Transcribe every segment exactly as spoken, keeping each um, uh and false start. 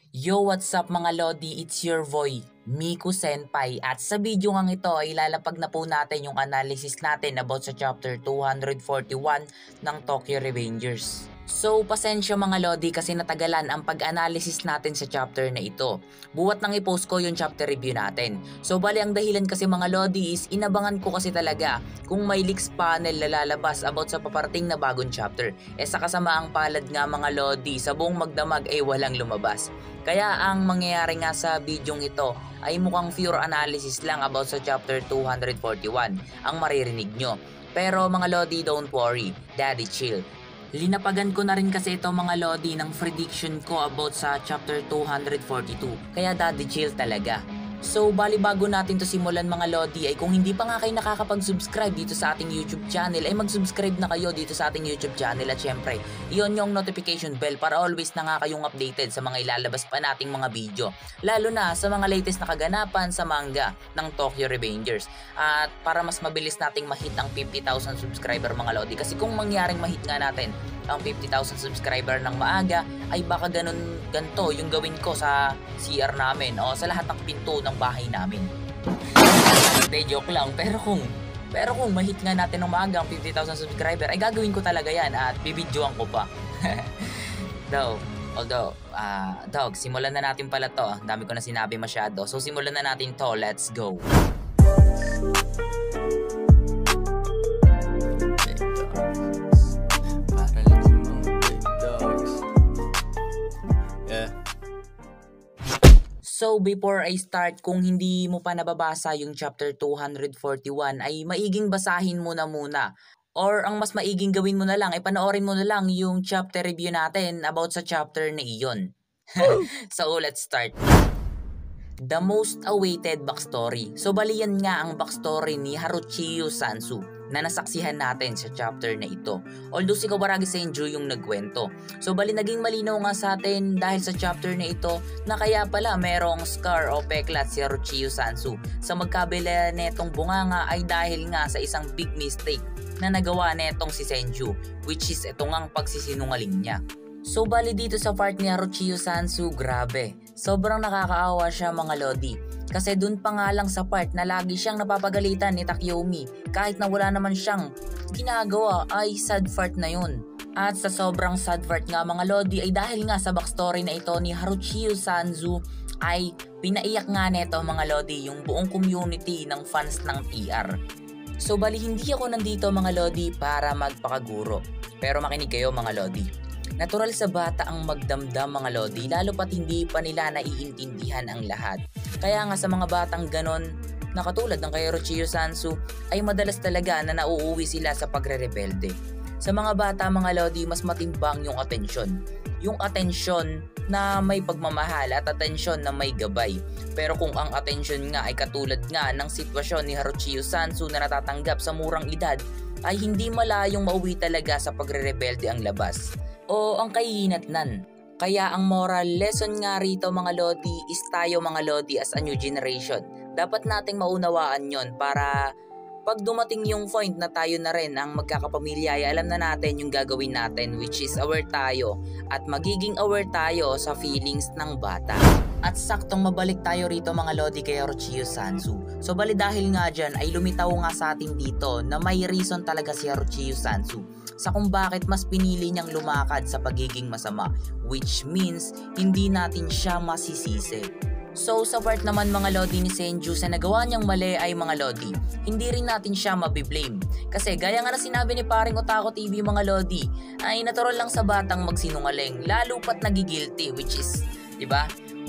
Yo, what's up mga Lodi? It's your boy, Miku Senpai. At sa video ngang ito ay ilalapag na po natin yung analysis natin about sa chapter two forty-one ng Tokyo Revengers. So, pasensya mga Lodi kasi natagalan ang pag-analysis natin sa chapter na ito. Buwat nang i-post ko yung chapter review natin. So, bali ang dahilan kasi mga Lodi is inabangan ko kasi talaga kung may leaks panel na lalabas about sa paparating na bagong chapter. E sa kasamaang palad nga mga Lodi, sa buong magdamag ay walang lumabas. Kaya ang mangyayari nga sa bidyong ito ay mukhang pure analysis lang about sa chapter two forty-one ang maririnig nyo. Pero mga Lodi, don't worry, daddy chill. Linapagan ko na rin kasi ito mga Lodi ng prediction ko about sa chapter two forty-two, kaya daddy chill talaga. So bali bago natin to simulan mga Lodi ay kung hindi pa nga kayo nakakapag-subscribe dito sa ating YouTube channel ay mag-subscribe na kayo dito sa ating YouTube channel at syempre iyon yung notification bell para always na nga kayong updated sa mga ilalabas pa nating mga video, lalo na sa mga latest na kaganapan sa manga ng Tokyo Revengers. At para mas mabilis nating ma-hit ang fifty thousand subscriber mga Lodi, kasi kung mangyaring ma-hit nga natin ang fifty thousand subscriber ng maaga ay baka ganun ganto yung gawin ko sa C R namin o sa lahat ng pinto ng bahay namin. Hindi, joke lang, pero kung pero kung ma-hit nga natin ng maaga ang fifty thousand subscriber ay gagawin ko talaga yan at bibidyoan ko pa. Though, although, uh, dog, simulan na natin pala to. Ang dami ko na sinabi masyado. So simulan na natin to, let's go. So before I start, kung hindi mo pa nababasa yung chapter two forty-one ay maiging basahin mo na muna. Or ang mas maiging gawin mo na lang ay panoorin mo na lang yung chapter review natin about sa chapter na iyon. So let's start. The most awaited backstory. So bali yan nga ang backstory ni Haruchiyo Sansu na nasaksihan natin sa chapter na ito. Although si Kawaragi Senju yung nagkwento. So bali naging malinaw nga sa atin dahil sa chapter na ito na kaya pala merong scar o peklat si Haruchiyo Sansu sa magkabila netong bunganga ay dahil nga sa isang big mistake na nagawa netong si Senju, which is itong ang pagsisinungaling niya. So bali dito sa part ni Haruchiyo Sansu, grabe, sobrang nakakaawa siya mga Lodi. Kasi dun pa nga lang sa part na lagi siyang napapagalitan ni Takeyomi kahit na wala naman siyang ginagawa ay sad part na yun. At sa sobrang sad part nga mga Lodi ay dahil nga sa backstory na ito ni Haruchiyo Sansu ay pinaiyak nga neto mga Lodi yung buong community ng fans ng T R. So bali hindi ako nandito mga Lodi para magpakaguro, pero makinig kayo mga Lodi. Natural sa bata ang magdamdam mga Lodi, lalo pat hindi pa nila naiintindihan ang lahat. Kaya nga sa mga batang ganon na katulad ng kay Haruchiyo Sansu ay madalas talaga na nauuwi sila sa pagre-rebelde. Sa mga bata mga Lodi, mas matimbang yung atensyon. Yung atensyon na may pagmamahal at atensyon na may gabay. Pero kung ang atensyon nga ay katulad nga ng sitwasyon ni Haruchiyo Sansu na natatanggap sa murang edad, ay hindi malayong mauwi talaga sa pagre-rebelde ang labas o ang kahihinatnan. Kaya ang moral lesson nga rito mga Lodi is tayo mga Lodi as a new generation, dapat nating maunawaan yon para pag dumating yung point na tayo na rin ang magkakapamilya ay alam na natin yung gagawin natin, which is aware tayo at magiging aware tayo sa feelings ng bata. At saktong mabalik tayo rito mga Lodi kay Haruchiyo Sansu. So bali dahil nga dyan ay lumitaw nga sa atin dito na may reason talaga si Haruchiyo Sansu sa kung bakit mas pinili niyang lumakad sa pagiging masama, which means hindi natin siya masisisi. So sa part naman mga Lodi ni Senju sa nagawa niyang mali ay mga Lodi, hindi rin natin siya mabiblame. Kasi gaya nga na sinabi ni paring Otaku T V mga Lodi, ay natural lang sa batang magsinungaling, lalo pat nagigilty, which is, diba?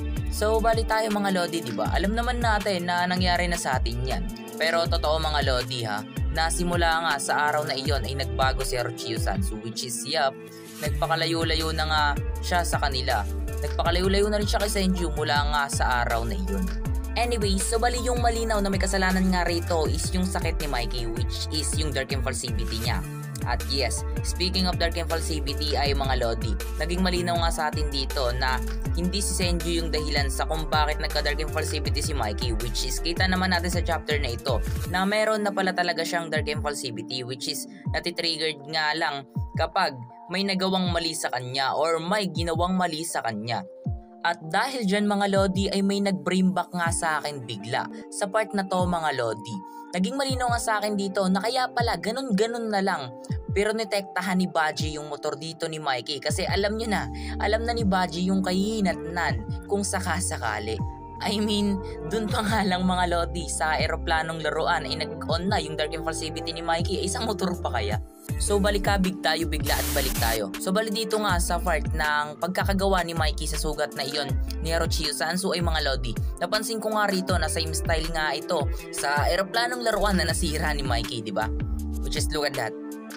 So bali tayo mga Lodi, diba? Alam naman natin na nangyari na sa atin yan. Pero totoo mga Lodi ha, na simula nga sa araw na iyon ay nagbago si Haruchiyo Sansu, which is yup, nagpakalayo-layo na nga siya sa kanila. Nagpakalayo-layo na rin siya kay Senju mula nga sa araw na iyon. Anyway, so bali yung malinaw na may kasalanan nga rito is yung sakit ni Mikey, which is yung dark impulsivity niya. At yes, speaking of dark impulsivity ay mga Lodi, naging malinaw nga sa atin dito na hindi si Senju yung dahilan sa kung bakit nagka-dark impulsivity si Mikey, which is kita naman natin sa chapter na ito na meron na pala talaga siyang dark impulsivity, which is natitriggered nga lang kapag may nagawang mali sa kanya or may ginawang mali sa kanya. At dahil dyan mga Lodi ay may nag-bring back nga sa akin bigla sa part na to mga Lodi. Naging malinaw nga sa akin dito na kaya pala ganun-ganun na lang. Pero nitektahan ni Baji yung motor dito ni Mikey kasi alam nyo na, alam na ni Baji yung kahinatnan kung sakasakali. I mean, dun pa nga lang mga Lodi sa aeroplanong laruan ay nag-on na yung Dark Impulsivity ni Mikey, ay isang motor pa kaya? So balikabig tayo bigla at balik tayo. So bali dito nga sa part ng pagkakagawa ni Mikey sa sugat na iyon ni Orochiyo Sansu ay mga Lodi. Napansin ko nga rito na same style nga ito sa aeroplanong laruan na nasira ni Mikey, di ba? Which is look at that.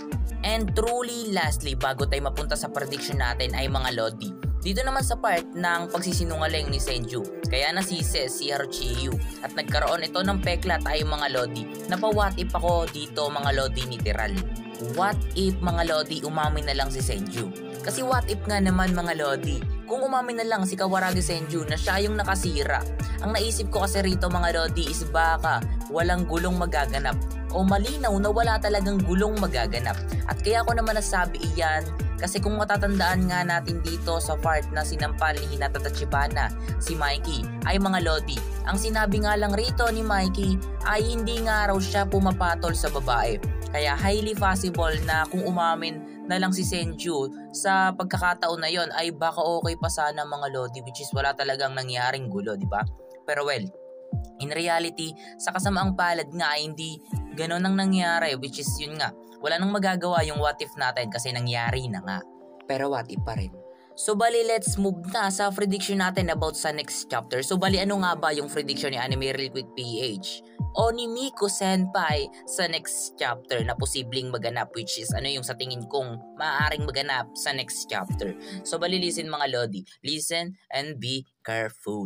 And truly lastly, bago tayo mapunta sa prediction natin ay mga Lodi. Dito naman sa part ng pagsisinungaling ni Senju, kaya nasise si Orochiyo at nagkaroon ito ng pekla tayo mga Lodi. Napa-what if ako dito mga Lodi literal. What if mga Lodi umamin na lang si Senju? Kasi what if nga naman mga Lodi, kung umamin na lang si Kawaragi Senju na siya yung nakasira. Ang naisip ko kasi rito mga Lodi is baka walang gulong magaganap o malinaw na wala talagang gulong magaganap. At kaya ko naman nasabi iyan kasi kung matatandaan nga natin dito sa part na sinampal ni Hinata Tachibana si Mikey ay mga Lodi, ang sinabi nga lang rito ni Mikey ay hindi nga raw siya pumapatol sa babae. Kaya highly possible na kung umamin na lang si Senju sa pagkakataon na yon ay baka okay pa sana mga Lodi, which is wala talagang nangyaring gulo, di ba? Pero well, in reality, sa kasamaang palad nga ay hindi ganon ang nangyari, which is yun nga, wala nang magagawa yung what if natin kasi nangyari na nga. Pero what if pa rin. So bali let's move na sa prediction natin about sa next chapter. So bali ano nga ba yung prediction ni Anime Real Quick P H o ni Miko Senpai sa next chapter na posibleng maganap, which is ano yung sa tingin kong maaaring maganap sa next chapter. So bali listen mga Lodi, listen and be careful.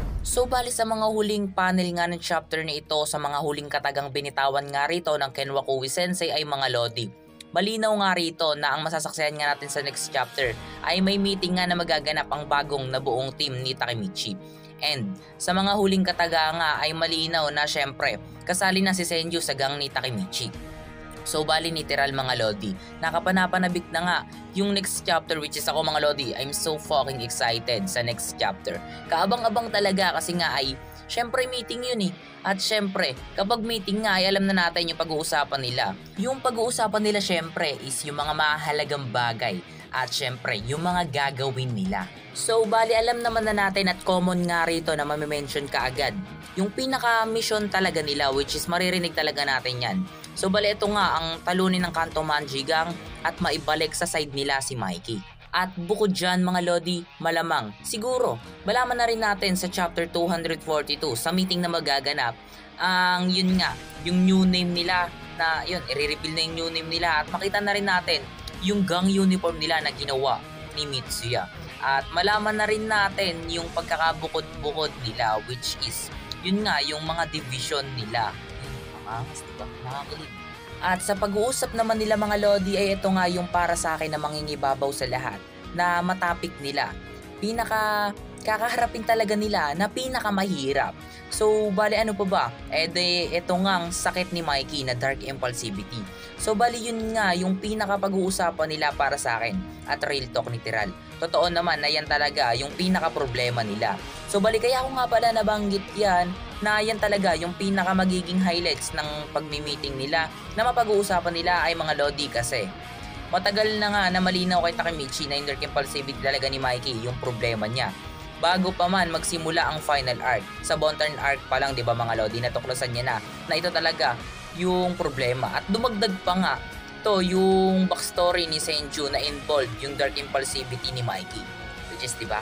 So bali sa mga huling panel nga ng chapter na ito, sa mga huling katagang binitawan nga rito ng Kenwakuwi Sensei ay mga Lodi, malinaw nga rito na ang masasaksihan nga natin sa next chapter ay may meeting nga na magaganap ang bagong nabuong team ni Takemichi. And sa mga huling kataga nga ay malinaw na syempre kasali na si Senju sa gang ni Takemichi. So bali literal mga Lodi, nakapanapanabik na nga yung next chapter, which is ako mga Lodi, I'm so fucking excited sa next chapter. Kaabang-abang talaga kasi nga ay syempre meeting yun eh. At syempre kapag meeting nga ay alam na natin yung pag-uusapan nila. Yung pag-uusapan nila syempre is yung mga mahalagang bagay at syempre yung mga gagawin nila. So bali alam naman na natin at common nga rito na mamimension ka agad yung pinaka-mission talaga nila, which is maririnig talaga natin yan. So bali ito nga ang talunin ng Kanto Manjigang at maibalik sa side nila si Mikey. At bukod dyan mga Lodi, malamang, siguro, malaman na rin natin sa chapter two forty-two sa meeting na magaganap ang yun nga, yung new name nila na yun, i-reveal na yung new name nila at makita na rin natin yung gang uniform nila na ginawa ni Mitsuya. At malaman na rin natin yung pagkakabukod-bukod nila, which is yun nga, yung mga division nila. Angas, diba? Nakakilig. At sa pag-uusap naman nila mga Lodi ay ito nga yung para sa akin na mangingibabaw sa lahat na matapik nila. Pinaka kakaharapin talaga nila na pinaka mahirap. So bali ano pa ba? Eh de ito nga ang sakit ni Mikey na Dark Impulsivity. So bali yun nga yung pinaka pag-uusapan nila para sa akin at real talk literal. Totoo naman na yan talaga yung pinaka problema nila. So bali kaya ako nga pala nabanggit yan na yan talaga yung pinaka magiging highlights ng pagmi-meeting nila na mapag-uusapan nila ay mga Lodi kasi matagal na nga na malinaw kay Takemichi na yung Dark Impulsivity talaga ni Mikey yung problema niya. Bago pa man magsimula ang final arc, sa Bontarn arc pa lang 'di ba mga Lodi, natuklasan niya na na ito talaga yung problema. At dumagdag pa nga to yung backstory ni Senju na involved yung Dark Impulsivity ni Mikey, which is 'di ba?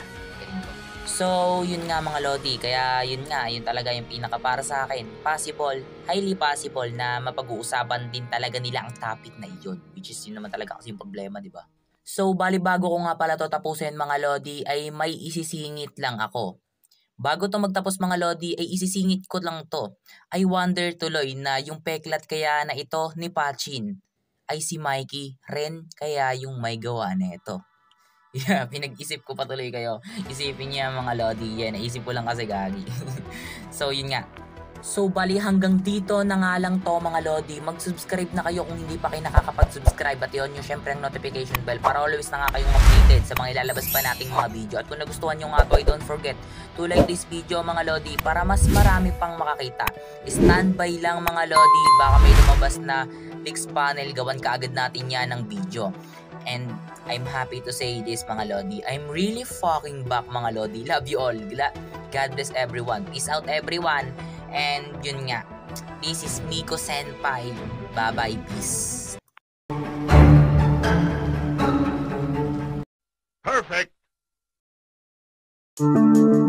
So, yun nga mga Lodi, kaya yun nga, yun talaga yung pinaka para sa akin. Possible, highly possible na mapag-uusapan din talaga nila ang topic na iyon. Which is yun naman talaga kasi yung problema, di ba? So, bali bago ko nga pala to tapusin mga Lodi, ay may isisingit lang ako. Bago to magtapos mga Lodi, ay isisingit ko lang to. I wonder tuloy na yung peklat kaya na ito ni Pachin ay si Mikey rin kaya yung may gawa na ito. Yeah, pinag-isip ko pa tuloy kayo. Isipin niya mga Lodi yan. Naisip ko lang kasi gagi. So, yun nga. So bali hanggang dito na nga lang to mga Lodi. Mag-subscribe na kayo kung hindi pa kayo nakakapag-subscribe at yun yung syempre ang notification bell para always na nga kayong updated sa mga ilalabas pa nating mga video. At kung nagustuhan nyo nga to, don't forget to like this video mga Lodi para mas marami pang makakita. Standby lang mga Lodi, baka may lumabas na fixed panel, gawan kaagad natin yan ng video. And I'm happy to say this mga Lodi, I'm really fucking back mga Lodi. Love you all. God bless everyone. Peace out everyone. And yun nga, this is Miko Senpai. Bye bye, peace. Perfect.